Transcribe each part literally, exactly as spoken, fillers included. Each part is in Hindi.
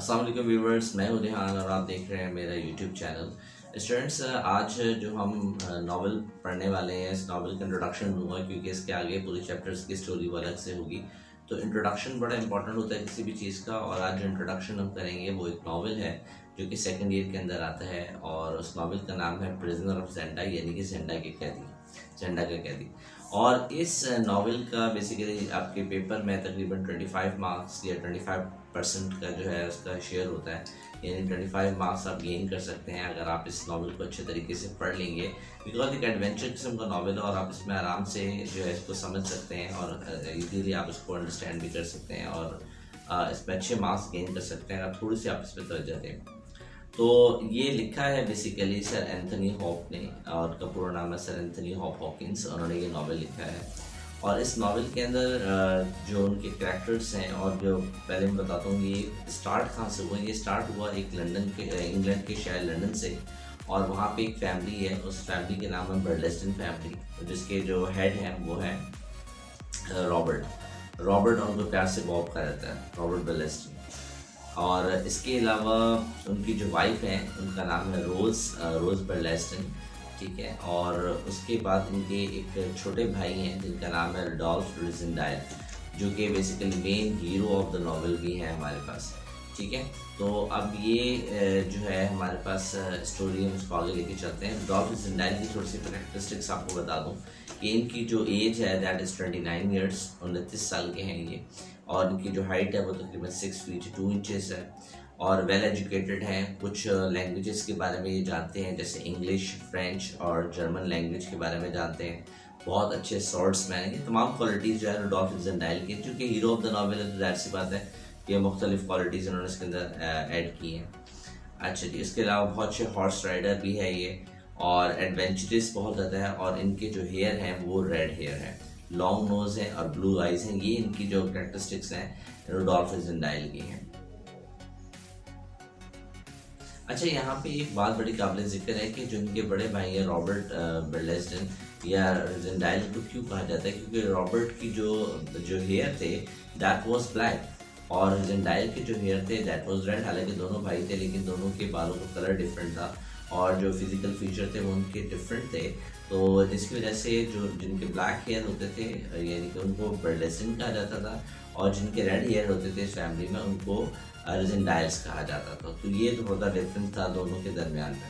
अस्सलाम वालेकुम व्यूवर्स, मैं हूं रिहान और आप देख रहे हैं मेरा यूट्यूब चैनल। स्टूडेंट्स, आज जो हम नावल पढ़ने वाले हैं, इस नावल का इंट्रोडक्शन दूंगा क्योंकि इसके आगे पूरे चैप्टर्स की स्टोरी वो अलग से होगी। तो इंट्रोडक्शन बड़ा इंपॉर्टेंट होता है किसी भी चीज़ का, और आज जो इंट्रोडक्शन हम करेंगे वो एक नावल है जो कि सेकेंड ईयर के अंदर आता है, और उस नावल का नाम है प्रिजनर ऑफ जेंडा, यानी कि जेंडा के कैदी, जेंडा के कैदी। और इस नावल का बेसिकली आपके पेपर में तकरीबन पच्चीस मार्क्स या पच्चीस परसेंट का जो है उसका शेयर होता है, यानी पच्चीस मार्क्स आप गेन कर सकते हैं अगर आप इस नावल को अच्छे तरीके से पढ़ लेंगे। बिकॉज एक एडवेंचर किस्म का नावल है और आप इसमें आराम से जो है इसको समझ सकते हैं और इजीली आप इसको अंडरस्टैंड भी कर सकते हैं और इसमें अच्छे मार्क्स गेन कर सकते हैं अगर थोड़ी सी आप इस पर तवज्जो दें। तो ये लिखा है बेसिकली सर एंथनी हॉप ने, और उसका पूरा नाम है सर एंथनी हॉप हॉकिंस। उन्होंने ये नावल लिखा है और इस नावल के अंदर जो उनके कैरेक्टर्स हैं, और जो पहले मैं बताता हूँ ये स्टार्ट कहाँ से हुआ। ये स्टार्ट हुआ एक लंदन के, इंग्लैंड के शहर लंदन से, और वहाँ पे एक फैमिली है, उस फैमिली के नाम है बर्डलेस्टन फैमिली, जिसके जो हेड हैं वो है रॉबर्ट रॉबर्ट और उनको प्यार से बॉब कहा जाता है, रॉबर्ट बर्डलेस्टन। और इसके अलावा उनकी जो वाइफ है उनका नाम है रोज़ रोज़ बर्डलेस्टन, ठीक है। और उसके बाद इनके एक छोटे भाई हैं जिनका नाम है रुडोल्फ रिजेंडाइल, जो कि basically main hero of the novel भी है हमारे पास, ठीक है। तो अब ये जो है हमारे पास स्टोरी हम उसको आगे लेके चलते हैं। रुडोल्फ रिजेंडाइल की थोड़ी सी कैरेक्टरिस्टिक्स आपको बता दूं कि इनकी जो एज है that is twenty nine years, उनतीस साल के हैं ये, और इनकी जो हाइट है वो तकरीबन सिक्स फीट टू इंचेस है, और वेल एजुकेटेड हैं। कुछ लैंग्वेजेस के बारे में ये जानते हैं, जैसे इंग्लिश, फ्रेंच और जर्मन लैंग्वेज के बारे में जानते हैं। बहुत अच्छे स्वॉर्ड्समैन हैं। ये तमाम क्वालिटीज़ जो है रुडोल्फ रिजेंडाइल की, चूँकि हीरो ऑफ द नॉवल है तो जाहिर सी बात है ये मुख्तलिफ क्वालिटीज़ उन्होंने इसके अंदर ऐड की हैं। अच्छा जी, इसके अलावा बहुत अच्छे हॉर्स राइडर भी है ये, और एडवेंचरस बहुत ज़्यादा है, और इनके जो हेयर हैं वो रेड हेयर है, लॉन्ग नोज है और ब्लू आइज हैं। ये इनकी जो कैरेक्टरिस्टिक्स हैं रुडोल्फ रिजेंडाइल की हैं। अच्छा, यहाँ पे एक बात बड़ी काबिल जिक्र है कि जो इनके बड़े भाई हैं रॉबर्ट बर्डलेस्टन या रिजेंडाइल को क्यों कहा जाता है, क्योंकि रॉबर्ट की जो जो हेयर थे दैट वाज ब्लैक, और रिजेंडाइल के जो हेयर थे दैट वाज रेड। हालांकि दोनों भाई थे लेकिन दोनों के बालों का कलर डिफरेंट था, और जो फिजिकल फीचर थे वो उनके डिफरेंट थे। तो जिसकी वजह से जो जिनके ब्लैक हेयर होते थे यानी कि उनको बर्डलेस्टन कहा जाता था, और जिनके रेड हेयर होते थे इस फैमिली में उनको रिजेंडाइल्स कहा जाता था। तो ये तो बहुत डिफरेंस था दोनों के दरमियान में।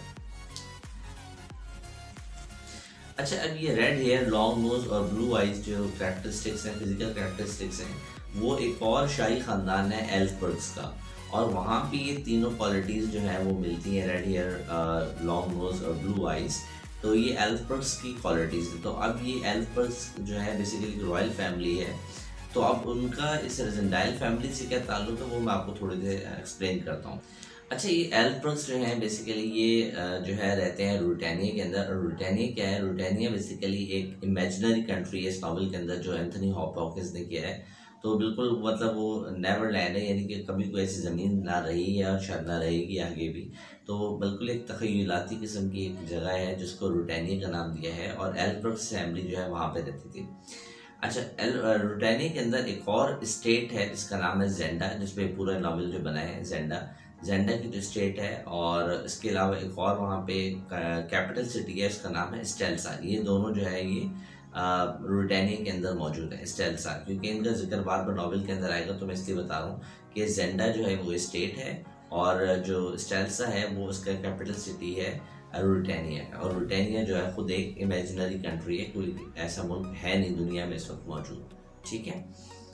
अच्छा, अब ये रेड हेयर, लॉन्ग नोज और ब्लू आइज जो कैरेक्टरिस्टिक्स हैं, फिजिकल कैरेक्टरिस्टिक्स हैं, वो एक और शाही ख़ानदान है एल्फबर्ग्स का, और वहाँ पे ये तीनों क्वालिटीज़ जो है वो मिलती हैं, रेड हेयर, लॉन्ग नोज और ब्लू आइज। तो ये एल्फबर्ग्स की क्वालिटीज़ है। तो अब ये एल्फबर्ग्स जो है बेसिकली रॉयल फैमिली है, तो अब उनका इस रिजेंडाइल फैमिली से क्या ताल्लुक है वो मैं आपको थोड़ी देर एक्सप्लेन करता हूँ। अच्छा, ये एल्फबर्ग्स जो हैं बेसिकली ये जो है रहते हैं रुटेनिया के अंदर। और रुटेनिया क्या है? रुटेनिया बेसिकली एक इमेजिनरी कंट्री है इस नावल के अंदर जो एंथनी हॉप हॉकिंस ने किया है। तो बिल्कुल मतलब वो नेवरलैंड है, यानी कि कभी कोई ऐसी ज़मीन ना रही या शायद ना रहेगी आगे भी। तो बिल्कुल एक तख़य्युलाती किस्म की एक जगह है जिसको रुटेनिया का नाम दिया है, और एल्फबर्ग्स फैमिली जो है वहाँ पे रहती थी। अच्छा, रुटेनिया के अंदर एक और स्टेट है जिसका नाम है जेंडा, जिसपे पूरा नावल जो बना है जेंडा जेंडा की जो स्टेट है, और इसके अलावा एक और वहाँ पे कैपिटल सिटी है, इसका नाम है स्टेल्सा। ये दोनों जो है ये रुटेनिया के अंदर मौजूद है, स्टेल्सा। क्योंकि इनका जिक्र बार बार नावल के अंदर आएगा तो मैं इसलिए बता रहा हूँ कि जेंडा जो है वो स्टेट है, और जो स्टेल्सा है वो उसका कैपिटल सिटी है रुटेनिया का। और रुटेनिया जो है खुद एक इमेजिनरी कंट्री है, कोई ऐसा मुल्क है नहीं दुनिया में इस वक्त मौजूद, ठीक है।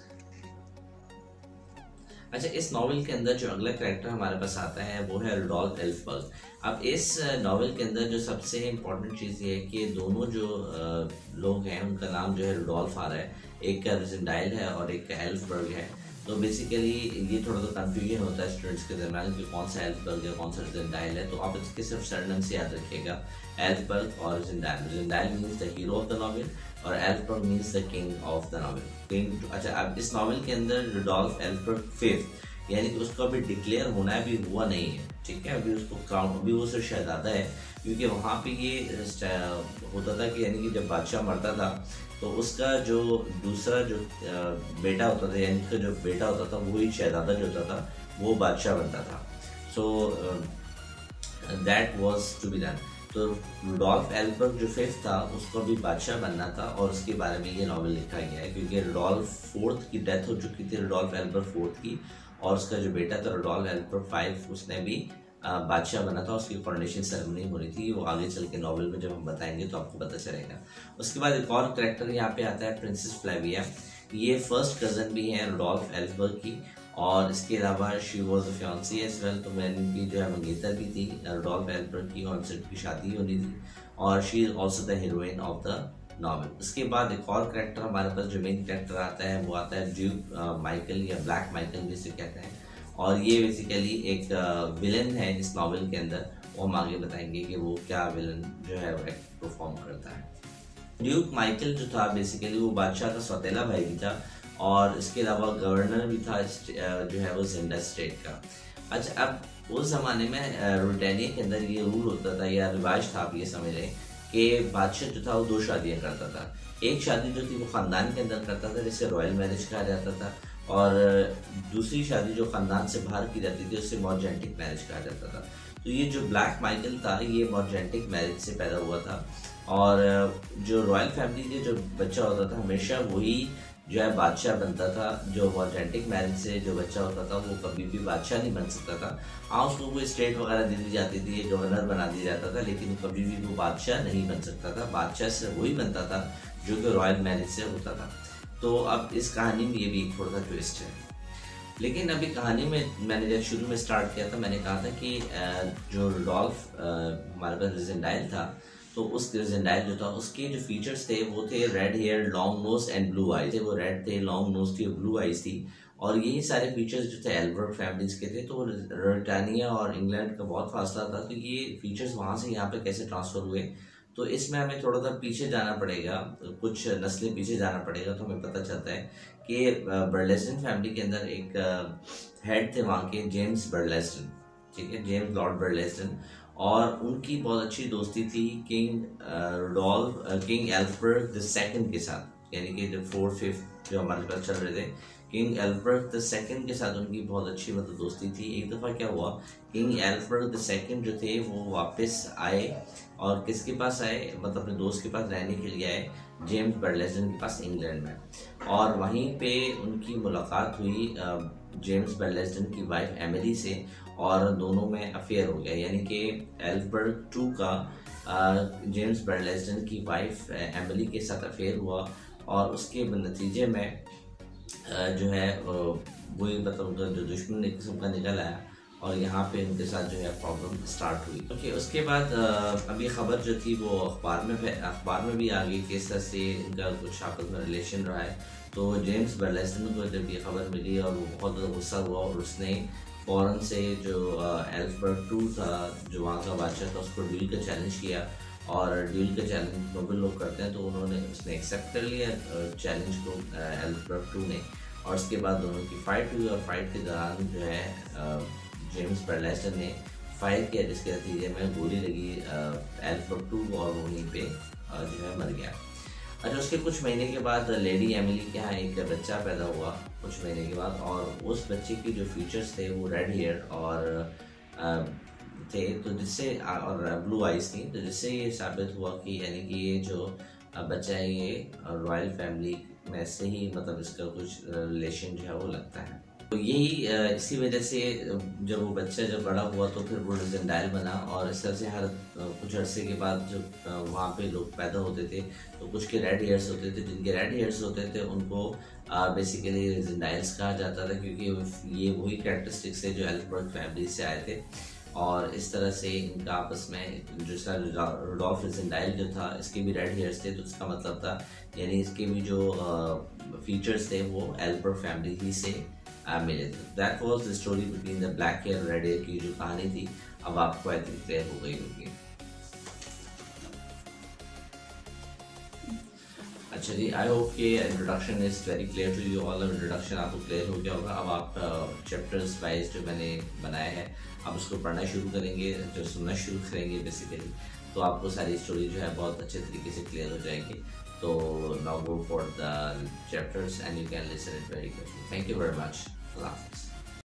अच्छा, इस नावल के अंदर जो अगला कैरेक्टर हमारे पास आता है वो है रुडोल्फ एल्फबर्ग। अब इस नावल के अंदर जो सबसे इम्पोर्टेंट चीज़ ये है कि दोनों जो लोग हैं उनका नाम जो है रुडोल्फ आ रहा है, एक का रिजेंडाइल है और एक का एल्फबर्ग है। तो बेसिकली ये थोड़ा सा कंफ्यूजन होता है स्टूडेंट्स के दरमियान कि कौन सा एल्फबर्ग है कौन सा रिजेंडाइल है। तो आप इसके सिर्फ सरनेम से याद रखिएगा, एल्फबर्ग और Rassendyll. Rassendyll means the hero of the novel और Elphberg means the king of the novel, king. अच्छा, अब इस नावल के अंदर रुडोल्फ एल्फबर्ग फिफ्थ यानी कि उसको अभी डिक्लेयर होना है, अभी हुआ नहीं है, ठीक है। अभी उसको क्राउन, अभी वो सिर्फ शहजादा है, क्योंकि वहाँ पे ये होता था कि यानी कि जब बादशाह मरता था तो उसका जो दूसरा जो बेटा होता था, यानी उसका जो बेटा होता था वही शहजादा जो होता था वो बादशाह बनता था। So that was to be done. तो रुडोल्फ एल्बर्ग जो फिफ्थ था उसको भी बादशाह बनना था, और उसके बारे में ये नॉवल लिखा गया है, क्योंकि रुडोल्फ फोर्थ की डेथ हो चुकी थी, रुडोल्फ एल्बर्ग फोर्थ की, और उसका जो बेटा था रुडोल्फ एल्बर्ग फाइव उसने भी बादशाह बना था, उसकी कॉरोनेशन सेरेमनी होनी थी। वो आगे चल के नॉवल में जब हम बताएंगे तो आपको पता चलेगा। उसके बाद एक और कैरेक्टर यहाँ पे आता है, प्रिंसेस फ्लेविया। ये फर्स्ट कज़न भी है रुडोल्फ एल्बर्ग की, और इसके अलावा she was a fiancee as well, तो मैंने भी जो है मंगेतर भी थी रुडोल्फ एल्बर्ग की, और उनसे की शादी होनी थी, और she is also the heroine of the novel. उसके बाद एक और कैरेक्टर हमारे पास जो मेन कैरेक्टर आता है वो आता है ड्यूक माइकल या ब्लैक माइकल जिसे कहते हैं, और ये बेसिकली एक विलन है इस नॉवल के अंदर। वो हम आगे बताएंगे कि वो क्या विलन जो है वो परफॉर्म करता है। ड्यूक माइकल जो था बेसिकली वो बादशाह का सौतेला भाई भी था, और इसके अलावा गवर्नर भी था जो है वो जिंडा स्टेट का। अच्छा, अब उस ज़माने में रुल्टानिया के अंदर ये रूल होता था या रिवाज था, आप ये समझ लें कि बादशाह जो था वो दो शादियाँ करता था। एक शादी जो थी वो ख़ानदान के अंदर करता था जिसे रॉयल मैरिज कहा जाता था, और दूसरी शादी जो ख़ानदान से बाहर की जाती थी उससे मॉर्जेंटिक मैरिज कहा जाता था। तो ये जो ब्लैक माइकल था ये मॉर्जेंटिक मैरिज से पैदा हुआ था, और जो रॉयल फैमिली के जो बच्चा होता था हमेशा वही जो है बादशाह बनता था। जो मॉर्जेंटिक मैरिज से जो बच्चा होता था वो कभी भी बादशाह नहीं बन सकता था। हाँ, उसको कोई स्टेट वगैरह दे दी जाती थी, गवर्नर बना दिया जाता था, लेकिन कभी भी वो बादशाह नहीं बन सकता था। बादशाह से वही बनता था जो कि रॉयल मैरिज से होता था। तो अब इस कहानी में ये भी एक थोड़ा सा ट्विस्ट है। लेकिन अभी कहानी में मैंने जब शुरू में स्टार्ट किया था मैंने कहा था कि जो रुडोल्फ हमारे पास रिजेंडाइल था, तो उस रिजेंडाइल जो था उसके जो फीचर्स थे वो थे red hair, long nose and blue eyes थे। वो रेड थे, लॉन्ग नोज थी और ब्लू आईज थी, और यही सारे फीचर्स जो थे एल्बर्ट फैमिलीज के थे। तो ब्रिटानिया और इंग्लैंड का बहुत फासला था, तो ये फीचर्स वहाँ से यहाँ पे कैसे ट्रांसफ़र हुए, तो इसमें हमें थोड़ा सा पीछे जाना पड़ेगा, कुछ नस्लें पीछे जाना पड़ेगा, तो हमें पता चलता है कि बर्लेस्टन फैमिली के अंदर एक हेड थे वहाँ के, जेम्स बर्लेस्टन, ठीक है, जेम्स लॉर्ड बर्लेस्टन, और उनकी बहुत अच्छी दोस्ती थी king Rudolf king Albert the second के साथ, यानी कि जो फोर्थ फिफ्थ जो हमारे पास चल रहे थे, किंग एल्बर्ट द सेकंड के साथ उनकी बहुत अच्छी मतलब दोस्ती थी। एक दफ़ा क्या हुआ, किंग एल्बर्ट द सेकंड जो थे वो वापस आए, और किसके पास आए, मतलब अपने दोस्त के पास रहने के लिए आए, जेम्स बर्लेस्टन के पास इंग्लैंड में, और वहीं पे उनकी मुलाकात हुई जेम्स बर्लेस्टन की वाइफ एमिली से, और दोनों में अफेयर हो गया, यानी कि एल्बर्ट टू का जेम्स बर्लेस्टन की वाइफ एमिली के साथ अफेयर हुआ, और उसके नतीजे में जो है वही मतलब जो दुश्मन एक किस्म का निकल आया, और यहाँ पे उनके साथ जो है प्रॉब्लम स्टार्ट हुई। ओके okay, उसके बाद अभी खबर जो थी वो अखबार में अखबार में भी आ गई कि इस तरह से इनका कुछ आपस में रिलेशन रहा है। तो जेम्स बर्लेस्टन को जब ये खबर मिली और वो बहुत ज़्यादा गुस्सा हुआ, और उसने फ़ौरन से जो एल्बर्ट टू था जो वहाँ का बादशाह था उसको डील का चैलेंज किया, और डील का चैलेंज नोबल लोग करते हैं, तो उन्होंने उसने एक्सेप्ट कर लिया चैलेंज को एल्बर्ट टू ने, और उसके बाद दोनों की फ़ाइट हुई, और फाइट के दौरान जो है जेम्स बर्लेस्टन ने फायर किया, जिसके नतीजे में गोली लगी एल्बर्ट टू, और वहीं पे जो है मर गया। अच्छा, उसके कुछ महीने के बाद लेडी एमिली के यहाँ एक बच्चा पैदा हुआ कुछ महीने के बाद, और उस बच्चे की जो फीचर्स थे वो रेड हेयर और थे, तो जिससे और ब्लू आइज थी, तो जिससे ये साबित हुआ कि यानी कि ये जो बच्चा है ये रॉयल फैमिली में से ही मतलब इसका कुछ रिलेशन जो है वो लगता है। तो यही इसी वजह से जब वो बच्चा जब बड़ा हुआ तो फिर वो रिजेंडाइल बना, और इस तरह से हर कुछ अरसे के बाद जब वहाँ पे लोग पैदा होते थे तो कुछ के रेड हेयर्स होते थे, जिनके रेड हेयर्स होते थे उनको बेसिकली रिजेंडाइल्स कहा जाता था, क्योंकि ये वही कैरेक्टरिस्टिक्स है जो एल्बर्ट फैमिली से आए थे। और इस तरह से इनका आपस में जो रुडोल्फ रिजेंडाइल जो था इसके भी रेड हेयर्स थे, तो इसका मतलब था यानी इसके भी जो फीचर्स थे वो एल्बर्ट फैमिली ही से मिले थे। That was the story between the black hair red hair की जो कहानी थी, अब आपको आई थिंक क्लियर हो गई होगी। अच्छा जी, आई होप कि introduction is very clear to you all. Introduction आपको क्लियर हो गया होगा। अब आप चैप्टर्स वाइज जो मैंने बनाया है आप उसको पढ़ना शुरू करेंगे, जो सुनना शुरू करेंगे बेसिकली, तो आपको सारी स्टोरी जो है बहुत अच्छे तरीके से क्लियर हो जाएंगी। तो now go for the chapters and you can listen it very carefully. Thank you very much. अल्लाह हाफ़िज़।